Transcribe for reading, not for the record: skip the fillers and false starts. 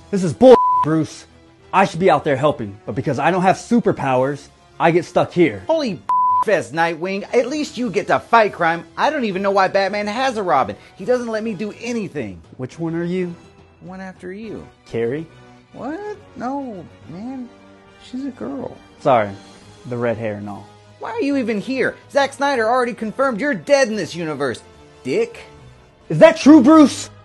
This is bull, Bruce. I should be out there helping, but because I don't have superpowers, I get stuck here. Holy fest, Nightwing. At least you get to fight crime. I don't even know why Batman has a Robin. He doesn't let me do anything. Which one are you? One after you. Carrie? What? No, man. She's a girl. Sorry, the red hair and all. Why are you even here? Zack Snyder already confirmed you're dead in this universe, dick. Is that true, Bruce?